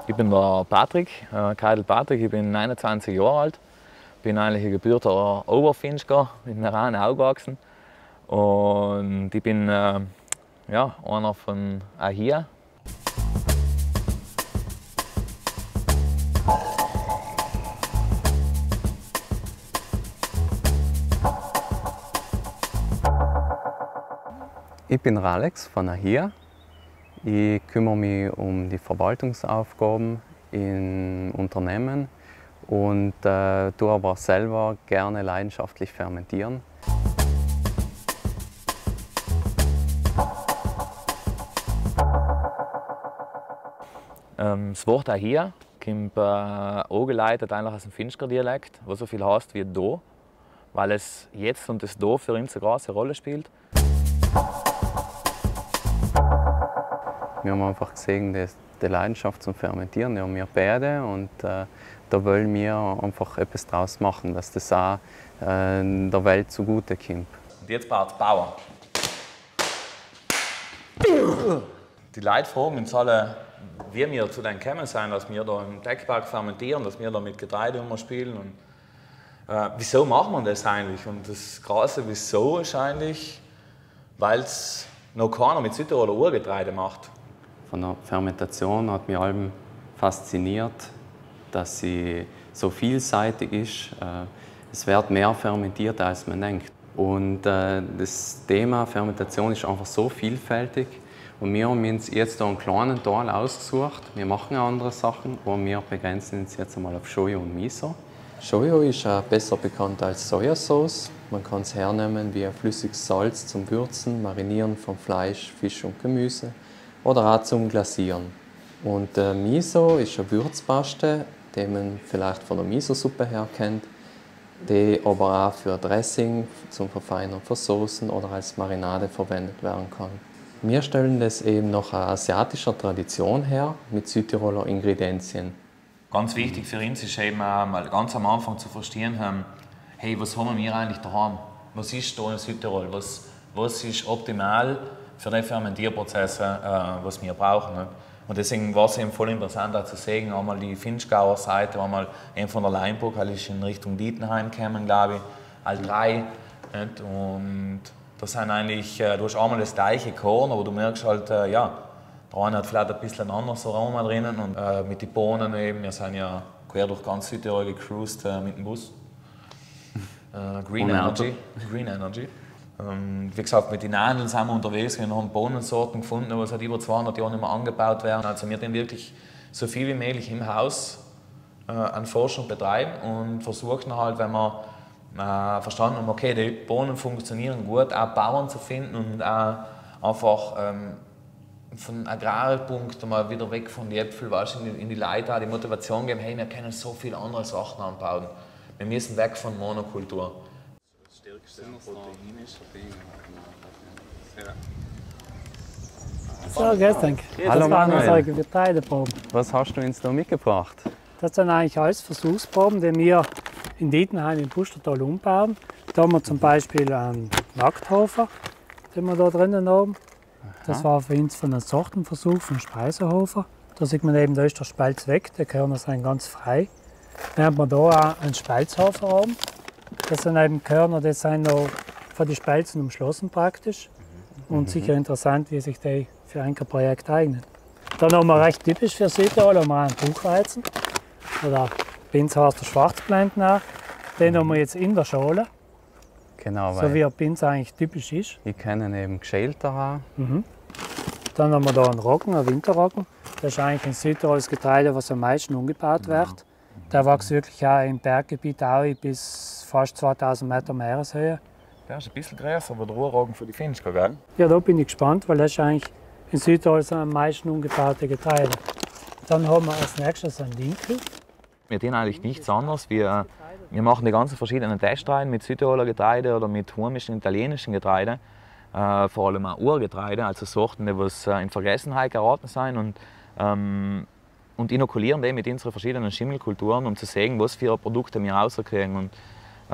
Ich bin der Patrick, Keidel Patrick, ich bin 29 Jahre alt, bin eigentlich ein gebürtiger Oberfinsker, in Meran aufgewachsen und ich bin ja, einer von hier. Ich bin Alex von AHIA. Ich kümmere mich um die Verwaltungsaufgaben im Unternehmen und tue aber selber gerne leidenschaftlich fermentieren. Das Wort AHIA kommt angeleitet eigentlich aus dem Finsker-Dialekt, was so viel heißt wie «do», weil es jetzt und das «do» für uns eine große Rolle spielt. Wir haben einfach gesehen, dass die Leidenschaft zum Fermentieren, die haben wir beide und da wollen wir einfach etwas draus machen, dass das auch der Welt zugute kommt. Und jetzt braucht es Bauer. Die Leute fragen uns alle, wie wir zu dem gekommen sind, dass wir da im Deckberg fermentieren, dass wir da mit Getreide spielen. Und, wieso machen wir das eigentlich? Und das große Wieso ist eigentlich, weil es noch keiner mit Südtiroler Urgetreide macht. Von der Fermentation hat mich allem fasziniert, dass sie so vielseitig ist. Es wird mehr fermentiert, als man denkt. Und das Thema Fermentation ist einfach so vielfältig. Und wir haben uns jetzt hier einen kleinen Teil ausgesucht. Wir machen auch andere Sachen, aber wir begrenzen uns jetzt einmal auf Shoyu und Miso. Shoyu ist besser bekannt als Sojasauce. Man kann es hernehmen wie ein flüssiges Salz zum Würzen, Marinieren von Fleisch, Fisch und Gemüse oder auch zum Glasieren. Und Miso ist eine Würzpaste, die man vielleicht von der Miso-Suppe her kennt, die aber auch für Dressing, zum Verfeinern von Soßen oder als Marinade verwendet werden kann. Wir stellen das eben nach einer asiatischer Tradition her, mit Südtiroler Ingredienzien. Ganz wichtig für uns ist eben mal ganz am Anfang zu verstehen, hey, was haben wir eigentlich daheim? Was ist da in Südtirol? Was ist optimal für die Fermentierprozesse, was wir brauchen? Nicht? Und deswegen war es eben voll interessant auch zu sehen, einmal die Finchgauer Seite, einmal von der Leinburg, halt ist in Richtung Dietenheim gekommen, glaube ich, all drei. Nicht? Und das sind eigentlich, du hast einmal das gleiche Korn, aber du merkst halt, ja, der eine hat vielleicht ein bisschen anderes Aroma drinnen und mit den Bohnen eben, wir sind ja quer durch ganz Südtirol gecruised mit dem Bus. Green Energy. Green Energy. Wie gesagt, mit den Nadeln sind wir unterwegs, wir haben Bohnensorten gefunden, die seit über 200 Jahren nicht mehr angebaut werden. Also wir den wirklich so viel wie möglich im Haus an Forschung betreiben und versuchen halt, wenn wir verstanden haben, okay, die Bohnen funktionieren gut, auch Bauern zu finden und auch einfach von Agrarpunkt mal wieder weg von den Äpfeln, in die Leute auch die Motivation geben, hey, wir können so viele andere Sachen anbauen. Wir müssen weg von Monokultur. Das stärkste Protein ist So, grüß dich. Hallo Das waren Manuel. unsere Getreideproben. Was hast du uns da mitgebracht? Das sind eigentlich alles Versuchsproben, die wir in Dietenheim im Pustertal umbauen. Da haben wir zum Beispiel einen Nackthofer, den wir da drinnen haben. Das war für uns von einem Sortenversuch von Speiserhofer. Da sieht man eben, da ist der Spalz weg, die Körner sind ganz frei. Während wir da auch einen Spalzhofer haben. Das sind eben Körner, die sind noch von den Spalzen umschlossen praktisch. Und sicher interessant, wie sich die für ein Projekt eignen. Dann haben wir recht typisch für Südtirol haben wir einen Buchweizen. Oder bei uns heißt der Schwarzblend nach. Den haben wir jetzt in der Schale. Genau, So wie er bei uns eigentlich typisch ist. ich kenne ihn eben geschälter auch. Dann haben wir da einen Roggen, einen Winterroggen. Das ist eigentlich in Südtirol das Getreide, was am meisten umgebaut wird. Der wächst wirklich auch im Berggebiet auch bis fast 2000 Meter Meereshöhe. Der ist ein bisschen größer, aber der Urroggen für die Finchker, gell? Ja, da bin ich gespannt, weil das ist eigentlich in Südtirol das am meisten umgebaute Getreide. Dann haben wir als nächstes einen Dinkel. Wir tun eigentlich nichts anderes. Wir machen die ganzen verschiedenen Testreihen mit Südtiroler Getreide oder mit heimischen italienischen Getreide. Vor allem auch Urgetreide, also Sorten, die was in Vergessenheit geraten sind. Und inokulieren die mit unseren verschiedenen Schimmelkulturen, um zu sehen, was für Produkte wir rauskriegen. Und,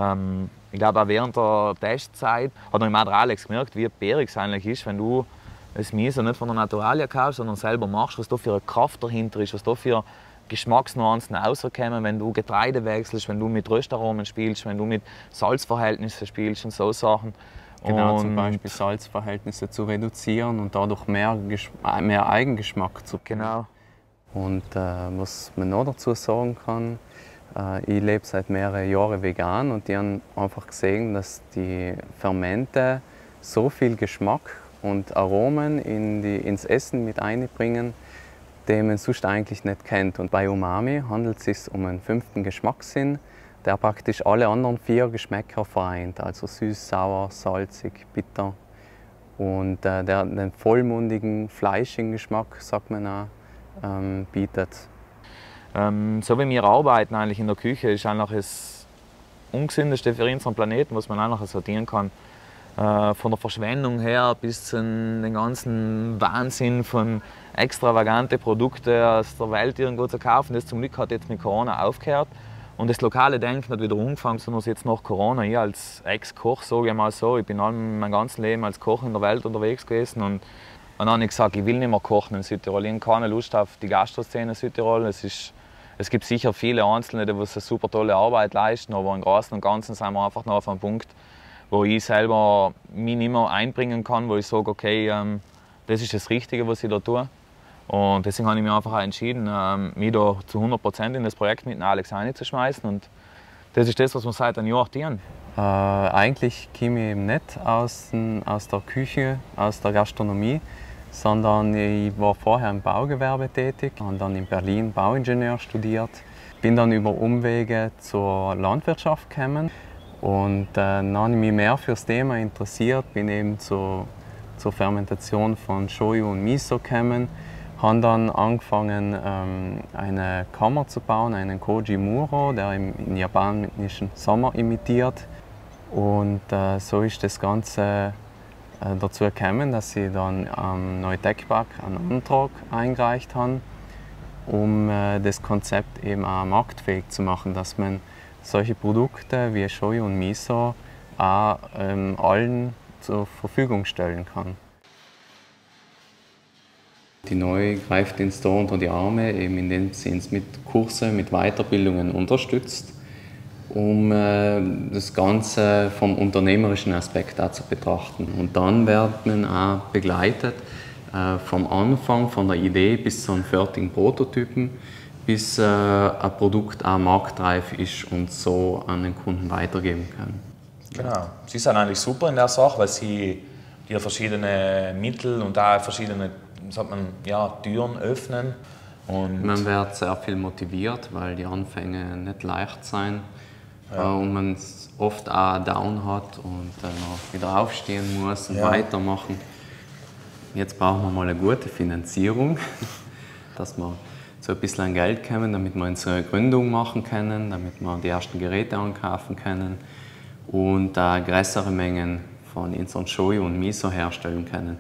ich glaube, auch während der Testzeit hat man auch der Alex gemerkt, wie bärig es eigentlich ist, wenn du das Miso nicht von der Naturalia kaufst, sondern selber machst, was da für eine Kraft dahinter ist, was da für Geschmacksnuancen rauskommen, wenn du Getreide wechselst, wenn du mit Röstaromen spielst, wenn du mit Salzverhältnissen spielst und so Sachen. Genau, zum Beispiel Salzverhältnisse zu reduzieren und dadurch mehr Eigengeschmack zu bekommen. Genau. Und was man noch dazu sagen kann, ich lebe seit mehreren Jahren vegan und die haben einfach gesehen, dass die Fermente so viel Geschmack und Aromen ins Essen mit einbringen, den man sonst eigentlich nicht kennt. Und bei Umami handelt es sich um einen 5. Geschmackssinn, der praktisch alle anderen 4 Geschmäcker vereint, also süß, sauer, salzig, bitter. Und der den vollmundigen, fleischigen Geschmack, sagt man auch, bietet. So wie wir arbeiten eigentlich in der Küche, ist eigentlich das Ungesündeste für unseren Planeten, was man eigentlich sortieren kann. Von der Verschwendung her bis zu den ganzen Wahnsinn von extravaganten Produkten aus der Welt irgendwo zu kaufen. Das zum Glück hat jetzt mit Corona aufgehört. Und das lokale Denken hat wieder angefangen, sondern jetzt nach Corona. Ich als Ex-Koch, sage ich mal so, ich bin mein ganzes Leben als Koch in der Welt unterwegs gewesen. Und dann habe ich gesagt, ich will nicht mehr kochen in Südtirol. Ich habe keine Lust auf die Gastroszene in Südtirol. Es gibt sicher viele Einzelne, die eine super tolle Arbeit leisten, aber im Großen und Ganzen sind wir einfach noch auf einem Punkt, wo ich selber mich nicht mehr einbringen kann, wo ich sage, okay, das ist das Richtige, was ich da tue. Und deswegen habe ich mich einfach auch entschieden, mich da zu 100% in das Projekt mit Alex einzuschmeißen. Und das ist das, was wir seit einem Jahr tun. Eigentlich komme ich eben nicht aus der Küche, aus der Gastronomie, sondern ich war vorher im Baugewerbe tätig und dann in Berlin Bauingenieur studiert. Bin dann über Umwege zur Landwirtschaft gekommen und dann habe ich mich mehr für das Thema interessiert, bin eben zur Fermentation von Shoyu und Miso gekommen. Habe dann angefangen, eine Kammer zu bauen, einen Koji Muro, der im japanischen Sommer imitiert. Und so ist das Ganze dazu gekommen, dass ich dann am Neutec-Park einen Antrag eingereicht habe, um das Konzept eben auch marktfähig zu machen, dass man solche Produkte wie Shoyu und Miso auch allen zur Verfügung stellen kann. Die Neue greift ins Tor unter die Arme, eben indem sie uns mit Kursen, mit Weiterbildungen unterstützt, um das Ganze vom unternehmerischen Aspekt auch zu betrachten. Und dann wird man auch begleitet vom Anfang, von der Idee bis zu einem fertigen Prototypen, bis ein Produkt auch marktreif ist und so an den Kunden weitergeben kann. Genau. Sie sind eigentlich super in der Sache, weil sie dir verschiedene Mittel und auch verschiedene, sagt man, ja, Türen öffnen. Und man wird sehr viel motiviert, weil die Anfänge nicht leicht sind. Ja. Und man oft auch down hat und noch wieder aufstehen muss und weitermachen. Jetzt brauchen wir mal eine gute Finanzierung, dass wir so ein bisschen an Geld kommen, damit wir unsere Gründung machen können, damit wir die ersten Geräte ankaufen können und größere Mengen von unseren Shoyu und Miso herstellen können.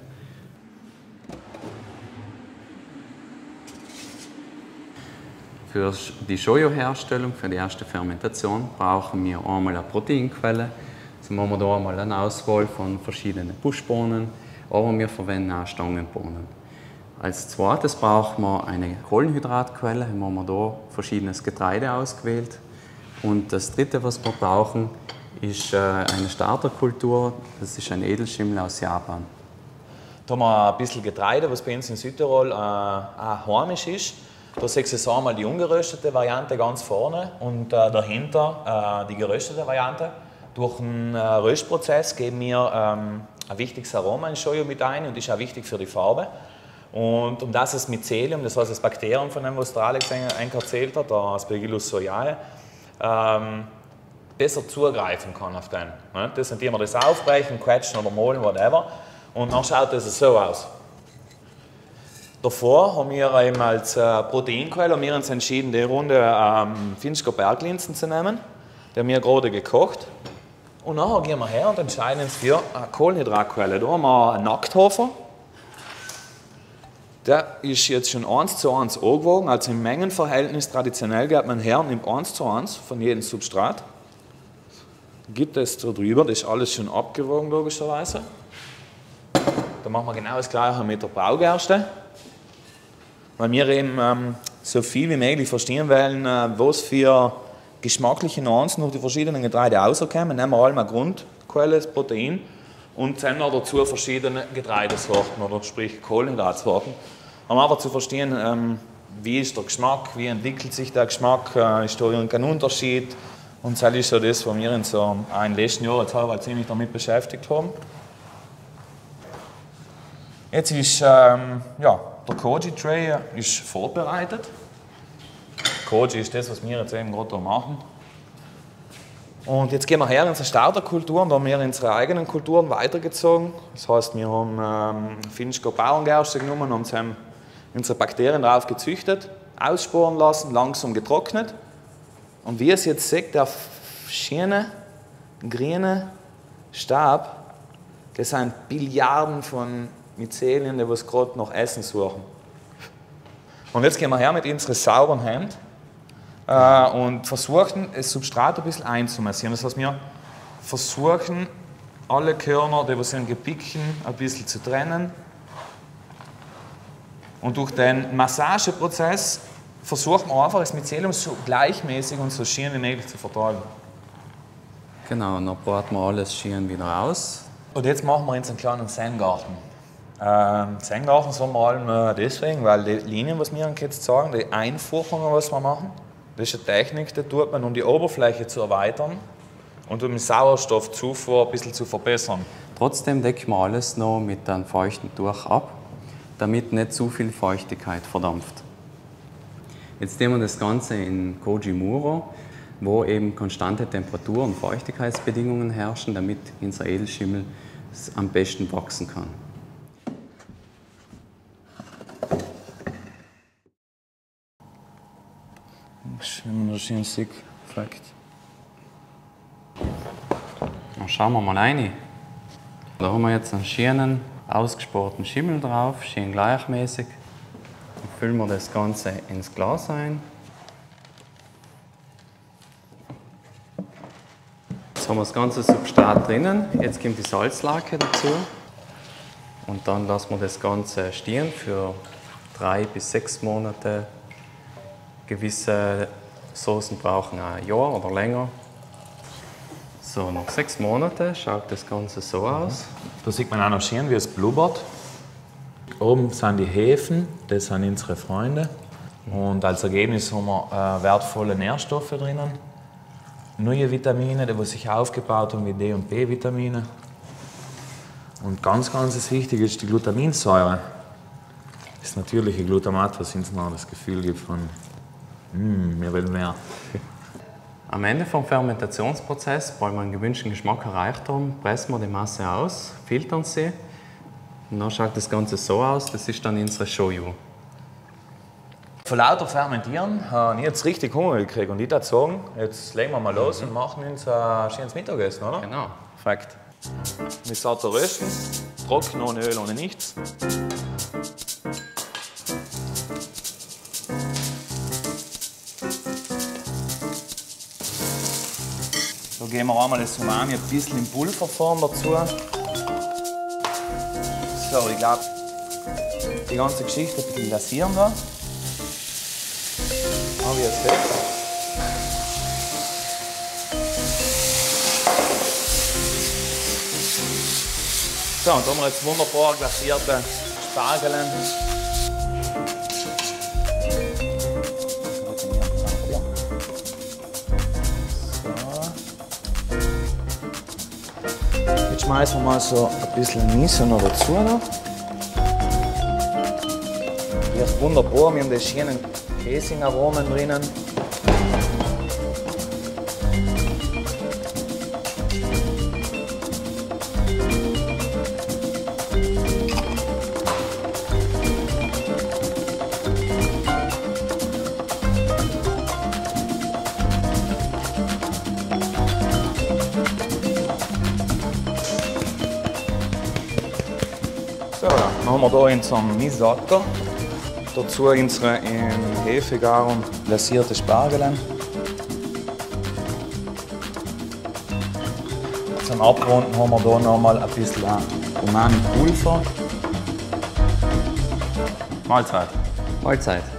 Für die Shoyu-Herstellung, für die erste Fermentation, brauchen wir einmal eine Proteinquelle. Also machen wir hier einmal eine Auswahl von verschiedenen Buschbohnen, aber wir verwenden auch Stangenbohnen. Als zweites brauchen wir eine Kohlenhydratquelle. Hier haben wir hier verschiedenes Getreide ausgewählt. Und das dritte, was wir brauchen, ist eine Starterkultur. Das ist ein Edelschimmel aus Japan. Da haben wir ein bisschen Getreide, was bei uns in Südtirol auch heimisch ist. Da siehst du einmal die ungeröstete Variante ganz vorne und dahinter die geröstete Variante. Durch den Röstprozess geben wir ein wichtiges Aroma in Shoyu mit ein und ist auch wichtig für die Farbe. Und um das Mycelium, das heißt das Bakterium, von dem was Alex erzählt hat, das Aspergillus sojae, besser zugreifen kann auf den. Das sind die, wir das aufbrechen, quetschen oder malen, whatever. Und dann schaut das so aus. Davor haben wir eben als Proteinquelle wir uns entschieden, die runde Finsker Berglinsen zu nehmen. Die haben wir gerade gekocht. Und nachher gehen wir her und entscheiden uns für eine Kohlenhydratquelle. Da haben wir einen Nackthafer. Der ist jetzt schon 1:1 angewogen, also im Mengenverhältnis traditionell geht man her und nimmt 1:1 von jedem Substrat. Gibt es da drüber, das ist alles schon abgewogen logischerweise. Da machen wir genau das Gleiche mit der Braugerste. Weil wir eben so viel wie möglich verstehen wollen, was für geschmackliche Nuancen durch die verschiedenen Getreide rauskommen. Nehmen wir einmal Grundquelle, das Protein, und dann noch dazu verschiedene Getreidesorten, oder sprich Kohlenhydratsorten. Um einfach zu verstehen, wie ist der Geschmack, wie entwickelt sich der Geschmack, ist da irgendein Unterschied. Und das ist so das, was wir in den letzten Jahren jetzt halt ziemlich damit beschäftigt haben. Jetzt ist der Koji-Tray ist vorbereitet. Koji ist das, was wir jetzt eben gerade machen. Und jetzt gehen wir her in unsere Starterkulturen, da haben wir unsere eigenen Kulturen weitergezogen. Das heißt, wir haben finnische Bauerngerste genommen und haben unsere Bakterien darauf gezüchtet, aussporen lassen, langsam getrocknet. Und wie ihr es jetzt seht, der schöne, grüne Stab, das sind Billiarden von Myzelien, die gerade nach Essen suchen. Und jetzt gehen wir her mit unseren sauren Händen und versuchen, das Substrat ein bisschen einzumassieren. Das heißt, wir versuchen, alle Körner, die sind gepicken, ein bisschen zu trennen. Und durch den Massageprozess versuchen wir einfach, das Mycelium so gleichmäßig und so schön wie möglich zu verteilen. Genau, und dann baut man alles schön wieder aus. Und jetzt machen wir uns einen kleinen Zen-Garten. Zen-Garten sagen wir allem deswegen, weil die Linien, was wir jetzt sagen, die Einfachungen, was wir machen, das ist eine Technik, die tut man, um die Oberfläche zu erweitern und um die Sauerstoffzufuhr ein bisschen zu verbessern. Trotzdem decken wir alles noch mit einem feuchten Tuch ab, damit nicht zu viel Feuchtigkeit verdampft. Jetzt nehmen wir das Ganze in Koji Muro, wo eben konstante Temperatur- und Feuchtigkeitsbedingungen herrschen, damit unser Edelschimmel am besten wachsen kann. Wenn man das schön sieht, perfekt. Dann schauen wir mal rein. Da haben wir jetzt einen schönen, ausgesparten Schimmel drauf, schön gleichmäßig. Dann füllen wir das Ganze ins Glas ein. Jetzt haben wir das ganze Substrat drinnen. Jetzt kommt die Salzlake dazu. Und dann lassen wir das Ganze stehen für 3 bis 6 Monate. Gewisse Soßen brauchen ein Jahr oder länger. So, nach 6 Monaten schaut das Ganze so aus. Da sieht man auch noch schön, wie es blubbert. Oben sind die Hefen, das sind unsere Freunde. Und als Ergebnis haben wir wertvolle Nährstoffe drinnen. Neue Vitamine, die sich aufgebaut haben wie D- und B-Vitamine. Und ganz wichtig ist die Glutaminsäure. Das natürliche Glutamat, was uns noch das Gefühl gibt von wir wollen mehr. Am Ende vom Fermentationsprozess, weil wir einen gewünschten Geschmack erreicht haben, pressen wir die Masse aus, filtern sie. Und dann schaut das Ganze so aus, das ist dann unsere Shoyu. Von lauter Fermentieren habe ich jetzt richtig Hunger gekriegt. Und ich würde sagen, jetzt legen wir mal los und machen uns ein schönes Mittagessen, oder? Genau. Perfekt. Mit satter Rösten, trocken, ohne Öl, ohne nichts. Da geben wir einmal das Umami ein bisschen in Pulverform dazu. So, ich glaube, die ganze Geschichte ein bisschen lascieren da. Haben wir jetzt weg. So, und da haben wir jetzt wunderbar glasierte Spargelen. Jetzt schmeißen wir mal so ein bisschen Miso noch dazu. Riecht wunderbar, wir haben die schönen Käsearomen drinnen. So, dann haben wir hier unseren Misata. Dazu unsere in Hefegaren glasierte Spargelen. Zum Abrunden haben wir hier noch mal ein bisschen Umami-Pulver. Mahlzeit. Mahlzeit.